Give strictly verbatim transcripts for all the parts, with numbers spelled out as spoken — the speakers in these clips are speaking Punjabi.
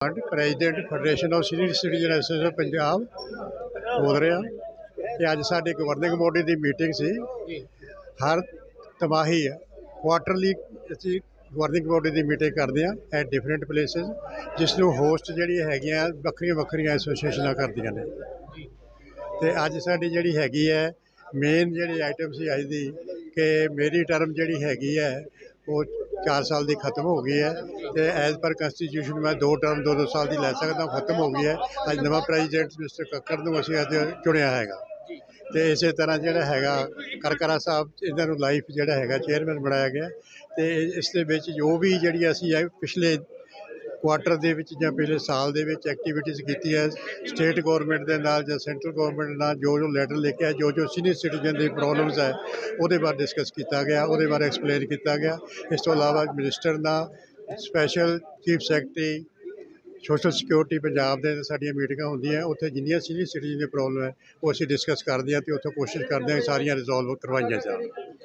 Mand, president federation of senior citizen association Punjab ਬੋਲ ਰਿਹਾ। ਤੇ ਅੱਜ ਸਾਡੀ ਗਵਰਨਿੰਗ ਬੋਡੀ ਦੀ ਮੀਟਿੰਗ ਸੀ। ਹਰ ਤਿਮਾਹੀ ਕੁਆਟਰਲੀ ਅਸੀਂ ਗਵਰਨਿੰਗ ਬੋਡੀ ਦੀ ਮੀਟਿੰਗ ਕਰਦੇ ਹਾਂ ਐਟ ਡਿਫਰੈਂਟ ਪਲੇਸਿਸ, ਜਿਸ ਨੂੰ ਹੋਸਟ ਜਿਹੜੀਆਂ ਹੈਗੀਆਂ ਵੱਖਰੀਆਂ ਵੱਖਰੀਆਂ ਐਸੋਸੀਏਸ਼ਨਾਂ ਕਰਦੀਆਂ ਨੇ। ਅਤੇ ਅੱਜ ਸਾਡੀ ਜਿਹੜੀ ਹੈਗੀ ਹੈ ਮੇਨ ਜਿਹੜੀ ਆਈਟਮ ਸੀ ਅੱਜ ਦੀ, ਕਿ ਮੇਰੀ ਟਰਮ ਜਿਹੜੀ ਹੈਗੀ ਹੈ ਉਹ ਚਾਰ ਸਾਲ ਦੀ ਖਤਮ ਹੋ ਗਈ ਹੈ ਅਤੇ ਐਜ਼ ਪਰ ਕੰਸਟੀਟਿਊਸ਼ਨ ਮੈਂ ਦੋ ਟਰਮ ਦੋ ਦੋ ਸਾਲ ਦੀ ਲੈ ਸਕਦਾ, ਖਤਮ ਹੋ ਗਈ ਹੈ। ਅੱਜ ਨਵਾਂ ਪ੍ਰੈਜ਼ੀਡੈਂਟ ਮਿਸਟਰ ਕੱਕੜ ਨੂੰ ਅਸੀਂ ਅੱਜ ਚੁਣਿਆ ਹੈਗਾ। ਅਤੇ ਇਸੇ ਤਰ੍ਹਾਂ ਜਿਹੜਾ ਹੈਗਾ ਕਰਕਰਾ ਸਾਹਿਬ, ਇਹਨਾਂ ਨੂੰ ਲਾਈਫ ਜਿਹੜਾ ਹੈਗਾ ਚੇਅਰਮੈਨ ਬਣਾਇਆ ਗਿਆ। ਅਤੇ ਇਸ ਦੇ ਵਿੱਚ ਜੋ ਵੀ ਜਿਹੜੀ ਅਸੀਂ ਪਿਛਲੇ ਕੁਆਟਰ ਦੇ ਵਿੱਚ ਜਾਂ ਪਿਛਲੇ ਸਾਲ ਦੇ ਵਿੱਚ ਐਕਟੀਵਿਟੀਜ਼ ਕੀਤੀ ਹੈ ਸਟੇਟ ਗੌਰਮੈਂਟ ਦੇ ਨਾਲ ਜਾਂ ਸੈਂਟਰਲ ਗੌਰਮੈਂਟ ਨਾਲ, ਜੋ ਜੋ ਲੈਟਰ ਲਿਖਿਆ, ਜੋ ਜੋ ਸੀਨੀਅਰ ਸਿਟੀਜ਼ਨ ਦੀ ਪ੍ਰੋਬਲਮਸ ਹੈ ਉਹਦੇ ਬਾਰੇ ਡਿਸਕਸ ਕੀਤਾ ਗਿਆ, ਉਹਦੇ ਬਾਰੇ ਐਕਸਪਲੇਨ ਕੀਤਾ ਗਿਆ। ਇਸ ਤੋਂ ਇਲਾਵਾ ਮਿਨਿਸਟਰ ਨਾਲ, special chief secretary social security Punjab ਦੇ ਸਾਡੀਆਂ ਮੀਟਿੰਗਾਂ ਹੁੰਦੀਆਂ, ਉੱਥੇ ਜਿੰਨੀਆਂ ਸੀਨੀਅਰ ਸਿਟੀਜ਼ਨ ਦੀ ਪ੍ਰੋਬਲਮ ਹੈ ਉਹ ਅਸੀਂ ਡਿਸਕਸ ਕਰਦੇ ਹਾਂ ਅਤੇ ਉੱਥੇ ਕੋਸ਼ਿਸ਼ ਕਰਦੇ ਹਾਂ ਸਾਰੀਆਂ ਰਿਜ਼ੋਲਵ ਕਰਵਾਈਆਂ ਜਾਣ।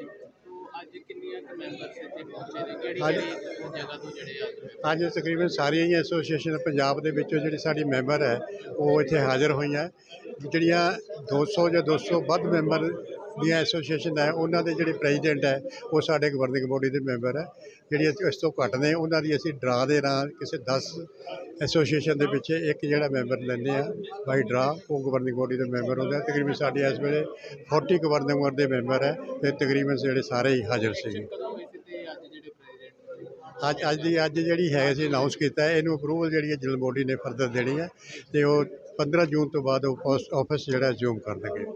ਅੱਜ ਤਕਰੀਬਨ ਸਾਰੀਆਂ ਹੀ ਐਸੋਸੀਏਸ਼ਨ ਪੰਜਾਬ ਦੇ ਵਿੱਚੋਂ ਜਿਹੜੀ ਸਾਡੀ ਮੈਂਬਰ ਹੈ ਉਹ ਇੱਥੇ ਹਾਜ਼ਰ ਹੋਈਆਂ। ਜਿਹੜੀਆਂ ਦੋ ਸੌ ਜਾਂ ਦੋ ਸੌ ਵੱਧ ਮੈਂਬਰ ਦੀਆਂ ਐਸੋਸੀਏਸ਼ਨ ਹੈ ਉਹਨਾਂ ਦੇ ਜਿਹੜੇ ਪ੍ਰੈਜ਼ੀਡੈਂਟ ਹੈ ਉਹ ਸਾਡੇ ਗਵਰਨਿੰਗ ਬੋਡੀ ਦੇ ਮੈਂਬਰ ਹੈ। ਜਿਹੜੀਆਂ ਇਸ ਤੋਂ ਘੱਟ ਨੇ ਉਹਨਾਂ ਦੀ ਅਸੀਂ ਡਰਾ ਦੇ ਨਾਲ ਕਿਸੇ ਦਸ ਐਸੋਸੀਏਸ਼ਨ ਦੇ ਪਿੱਛੇ ਇੱਕ ਜਿਹੜਾ ਮੈਂਬਰ ਲੈਂਦੇ ਹਾਂ ਬਾਈ ਡਰਾ, ਉਹ ਗਵਰਨਿੰਗ ਬੋਡੀ ਦੇ ਮੈਂਬਰ ਹੁੰਦੇ। ਤਕਰੀਬਨ ਸਾਡੇ ਇਸ ਵੇਲੇ ਫੋਰਟੀ ਗਵਰਨਿੰਗ ਬੋਡੀ ਦੇ ਮੈਂਬਰ ਹੈ ਅਤੇ ਤਕਰੀਬਨ ਜਿਹੜੇ ਸਾਰੇ ਹੀ ਹਾਜ਼ਰ ਸੀਗੇ। ਅੱਜ ਅੱਜ ਦੀ ਅੱਜ ਜਿਹੜੀ ਹੈ ਅਸੀਂ ਅਨਾਊਂਸ ਕੀਤਾ, ਇਹਨੂੰ ਅਪਰੂਵਲ ਜਿਹੜੀ ਹੈ ਜਨਰਲ ਬੋਡੀ ਨੇ ਫਰਦਰ ਦੇਣੀ ਹੈ ਅਤੇ ਉਹ ਪੰਦਰਾਂ ਜੂਨ ਤੋਂ ਬਾਅਦ ਉਹ ਪੋਸਟ ਆਫਿਸ ਜਿਹੜਾ ਜ਼ੂਮ ਕਰ ਦੇਣਗੇ।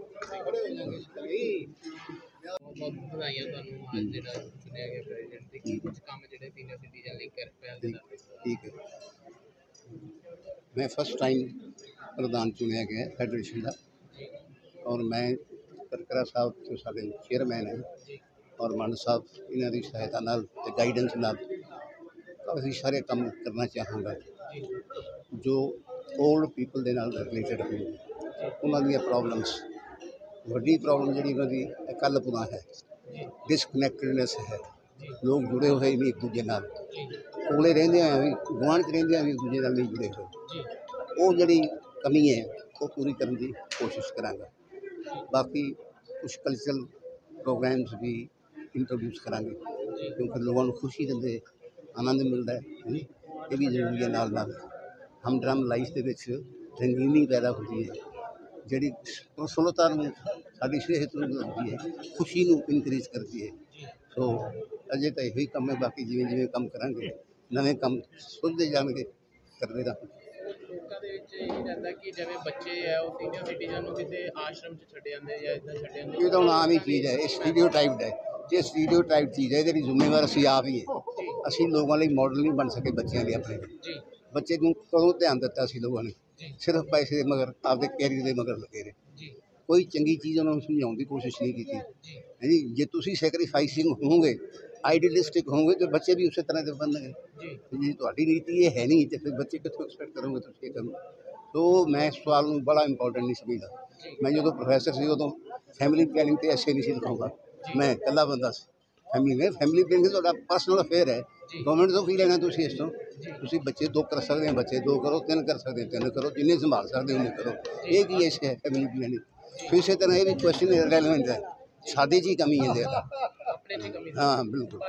ठीक है, मैं फर्स्ट टाइम प्रधान चुनिया गया फैडरेशन का और मैं करकरा साहब जो साढ़े चेयरमैन है और मंड साहब इन्हों की सहायता नाल ते गाइडेंस नाल काफ़ी सारे काम करना चाहांगा जो ओल्ड पीपल के नाल रिलेटेड हो। उन्हों दी प्रॉब्लम्स वड्डी प्रॉब्लम जी उन्होंने कलपुना है, डिसकनैक्टडनेस है, लोग जुड़े हुए नहीं एक दूजे नाल, कोले रहिंदे भी गुआढ़ च रहिंदे भी एक दूजे नाल नहीं जुड़े हुए। वो जी कमी है वो पूरी करने की कोशिश करांगा। बाकी कुछ कल्चरल प्रोग्राम्स भी इंट्रोड्यूस करांगे क्योंकि लोगों को खुशी देंदे, आनंद मिलता है, ये भी जरूरी है। नाल नाल हम ड्रम लाइफ के विच रंगीनी पैदा होती है जी प्रफुल्लता साड़ी सेहत होती है, खुशी को इनक्रीज करती है। सो अजे तो यही कम है, बाकी जिमें जिमें कम करांगे नवे कम सुधते जाएंगे करते रहेंगे। ये तो आम ही चीज़ है, ये स्टीरियोटाइप्ड है, ये स्टीरियोटाइप चीज़ है, ये जिम्मेवार असी आप ही है। असी लोगों लिए मॉडल नहीं बन सके बच्चों लिए, अपने बच्चे को कदों ध्यान दिता असी लोगों ने, सिर्फ पैसे के मगर आपके कैरियर के मगर लगे रहे, कोई चंगी चीज़ उन्होंने समझाने की कोशिश नहीं की है जी। जे तुसी सैक्रीफाइसिंग होंगे, आइडियलिस्टिक होंगे तो बच्चे भी उस तरह के बनने। जी थोड़ी नीति ये है नहीं तो फिर बच्चे कितों एक्सपैक्ट करोगे तुम ये करो। तो मैं इस सवाल में बड़ा इंपॉर्टेंट नहीं समझता। मैं जो प्रोफैसर से उदों फैमिली प्लैनिंग तो ऐसे नहीं सिखाऊंगा, मैं कला बंदा फैमिली में फैमिली प्लैनिंग तो पर्सनल अफेयर है, गवर्नमेंट तो की लेना तुम इस तो तुम बच्चे दो कर सकते हैं, बच्चे दो करो, तीन कर सकते हैं तीन करो, जिन्हें संभाल सकते उन्हें करो, ये की है फैमिली प्लैनिंग। फिर इस तरह ये भी क्वेश्चन रेलेवेंट है, सादे जी कमी है ज़्यादा। हाँ बिल्कुल।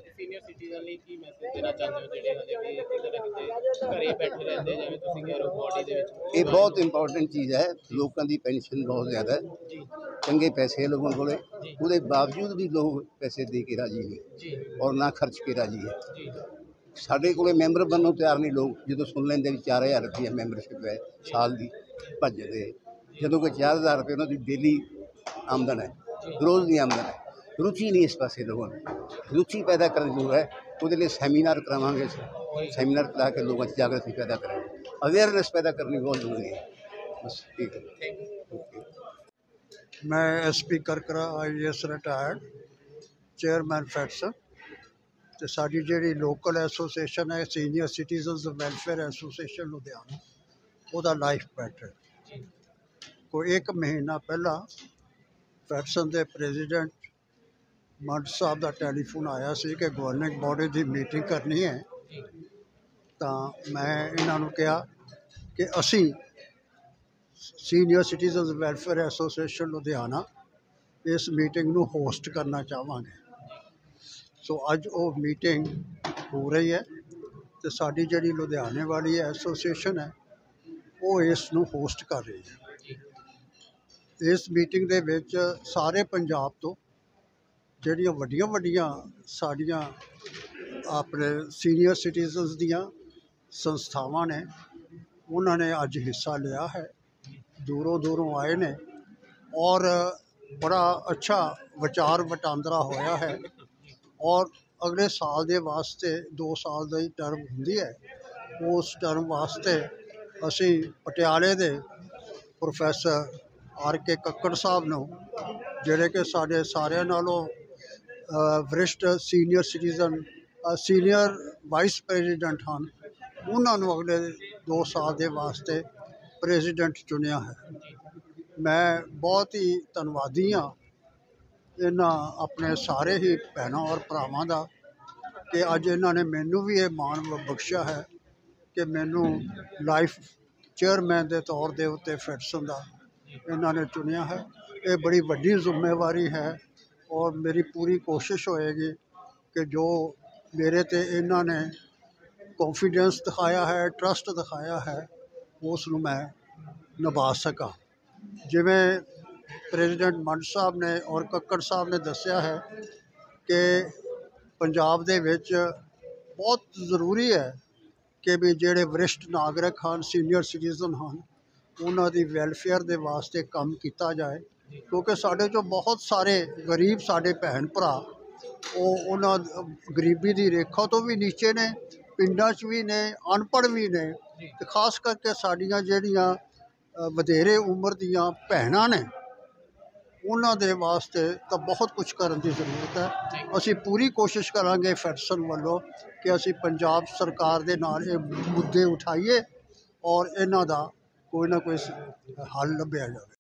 ये बहुत इंपॉर्टेंट चीज़ है, लोगों की पेंशन बहुत ज़्यादा है, चंगे पैसे लोगों को, उसके बावजूद भी लोग पैसे दे के राजी नहीं और ना खर्च के राजी है। साढ़े को मैंबर बनने तैयार नहीं लोग, जो सुन लेंगे भी चार हज़ार रुपया मैंबरशिप है साल की भजते, जो कोई चार हज़ार रुपये उन्होंने डेली आमदन है, रोज़ की आमदन है। रुचि नहीं इस पास लोगों ने, रुचि पैदा करने जरूर है, वो लिए सैमीनार करावे, सैमीनार करा के लोगों की जागृति पैदा करेंगे, अवेयरनेस पैदा करनी बहुत जरूरी है। बस ठीक है। मैं S P Karkara I S retired chairman फैडसन, तो साड़ी जी लोकल एसोसीएशन है senior citizens welfare association Ludhiana, वह लाइफ मैटर कोई एक महीना पहला फैडसन के प्रेजिडेंट मंड साहब का टैलीफोन आया सी कि गवर्निंग बॉडी की मीटिंग करनी है, ਤਾਂ ਮੈਂ ਇਹਨਾਂ ਨੂੰ ਕਿਹਾ ਕਿ ਅਸੀਂ senior citizens welfare association Ludhiana ਇਸ ਮੀਟਿੰਗ ਨੂੰ ਹੋਸਟ ਕਰਨਾ ਚਾਹਾਂਗੇ। ਸੋ ਅੱਜ ਉਹ ਮੀਟਿੰਗ ਹੋ ਰਹੀ ਹੈ ਅਤੇ ਸਾਡੀ ਜਿਹੜੀ ਲੁਧਿਆਣੇ ਵਾਲੀ ਐਸੋਸੀਏਸ਼ਨ ਹੈ ਉਹ ਇਸ ਨੂੰ ਹੋਸਟ ਕਰ ਰਹੀ ਹੈ। ਇਸ ਮੀਟਿੰਗ ਦੇ ਵਿੱਚ ਸਾਰੇ ਪੰਜਾਬ ਤੋਂ ਜਿਹੜੀਆਂ ਵੱਡੀਆਂ ਵੱਡੀਆਂ ਸਾਡੀਆਂ ਆਪਣੇ ਸੀਨੀਅਰ ਸਿਟੀਜ਼ਨਸ ਦੀਆਂ ਸੰਸਥਾਵਾਂ ਨੇ ਉਹਨਾਂ ਨੇ ਅੱਜ ਹਿੱਸਾ ਲਿਆ ਹੈ। ਦੂਰੋਂ ਦੂਰੋਂ ਆਏ ਨੇ ਔਰ ਬੜਾ ਅੱਛਾ ਵਿਚਾਰ ਵਟਾਂਦਰਾ ਹੋਇਆ ਹੈ। ਔਰ ਅਗਲੇ ਸਾਲ ਦੇ ਵਾਸਤੇ ਦੋ ਸਾਲ ਦੀ ਟਰਮ ਹੁੰਦੀ ਹੈ, ਉਸ ਟਰਮ ਵਾਸਤੇ ਅਸੀਂ ਪਟਿਆਲੇ ਦੇ professor R K Kakkar sahib ਨੂੰ, ਜਿਹੜੇ ਕਿ ਸਾਡੇ ਸਾਰਿਆਂ ਨਾਲੋਂ ਵਰਿਸ਼ਟ senior citizen senior vice president ਹਨ, ਉਹਨਾਂ ਨੂੰ ਅਗਲੇ ਦੋ ਸਾਲ ਦੇ ਵਾਸਤੇ ਪ੍ਰੈਜ਼ੀਡੈਂਟ ਚੁਣਿਆ ਹੈ। ਮੈਂ ਬਹੁਤ ਹੀ ਧੰਨਵਾਦੀ ਹਾਂ ਇਹਨਾਂ ਆਪਣੇ ਸਾਰੇ ਹੀ ਭੈਣਾਂ ਔਰ ਭਰਾਵਾਂ ਦਾ ਕਿ ਅੱਜ ਇਹਨਾਂ ਨੇ ਮੈਨੂੰ ਵੀ ਇਹ ਮਾਣ ਬਖਸ਼ਿਆ ਹੈ ਕਿ ਮੈਨੂੰ ਲਾਈਫ ਚੇਅਰਮੈਨ ਦੇ ਤੌਰ ਦੇ ਉੱਤੇ ਫੈਡਰੇਸ਼ਨ ਦਾ ਇਹਨਾਂ ਨੇ ਚੁਣਿਆ ਹੈ। ਇਹ ਬੜੀ ਵੱਡੀ ਜ਼ਿੰਮੇਵਾਰੀ ਹੈ ਔਰ ਮੇਰੀ ਪੂਰੀ ਕੋਸ਼ਿਸ਼ ਹੋਏਗੀ ਕਿ ਜੋ ਮੇਰੇ 'ਤੇ ਇਹਨਾਂ ਨੇ ਕੌਨਫੀਡੈਂਸ ਦਿਖਾਇਆ ਹੈ, ਟਰਸਟ ਦਿਖਾਇਆ ਹੈ, ਉਸ ਨੂੰ ਮੈਂ ਨਿਭਾ ਸਕਾਂ। ਜਿਵੇਂ ਪ੍ਰੈਜ਼ੀਡੈਂਟ ਮੰਡ ਸਾਹਿਬ ਨੇ ਔਰ ਕੱਕੜ ਸਾਹਿਬ ਨੇ ਦੱਸਿਆ ਹੈ ਕਿ ਪੰਜਾਬ ਦੇ ਵਿੱਚ ਬਹੁਤ ਜ਼ਰੂਰੀ ਹੈ ਕਿ ਵੀ ਜਿਹੜੇ ਵਰਿਸ਼ਟ ਨਾਗਰਿਕ ਹਨ, ਸੀਨੀਅਰ ਸਿਟੀਜ਼ਨ ਹਨ, ਉਹਨਾਂ ਦੀ ਵੈਲਫੇਅਰ ਦੇ ਵਾਸਤੇ ਕੰਮ ਕੀਤਾ ਜਾਏ, ਕਿਉਂਕਿ ਸਾਡੇ 'ਚੋਂ ਬਹੁਤ ਸਾਰੇ ਗਰੀਬ ਸਾਡੇ ਭੈਣ ਭਰਾ ਉਹ ਉਹਨਾਂ ਗਰੀਬੀ ਦੀ ਰੇਖਾ ਤੋਂ ਵੀ ਨੀਚੇ ਨੇ, ਪਿੰਡਾਂ 'ਚ ਵੀ ਨੇ, ਅਨਪੜ੍ਹ ਵੀ ਨੇ, ਅਤੇ ਖਾਸ ਕਰਕੇ ਸਾਡੀਆਂ ਜਿਹੜੀਆਂ ਵਧੇਰੇ ਉਮਰ ਦੀਆਂ ਭੈਣਾਂ ਨੇ ਉਹਨਾਂ ਦੇ ਵਾਸਤੇ ਤਾਂ ਬਹੁਤ ਕੁਛ ਕਰਨ ਦੀ ਜ਼ਰੂਰਤ ਹੈ। ਅਸੀਂ ਪੂਰੀ ਕੋਸ਼ਿਸ਼ ਕਰਾਂਗੇ ਫੈਡਰੇਸ਼ਨ ਵੱਲੋਂ ਕਿ ਅਸੀਂ ਪੰਜਾਬ ਸਰਕਾਰ ਦੇ ਨਾਲ ਇਹ ਮੁੱਦੇ ਉਠਾਈਏ ਔਰ ਇਹਨਾਂ ਦਾ ਕੋਈ ਨਾ ਕੋਈ ਹੱਲ ਲੱਭਿਆ ਜਾਵੇ।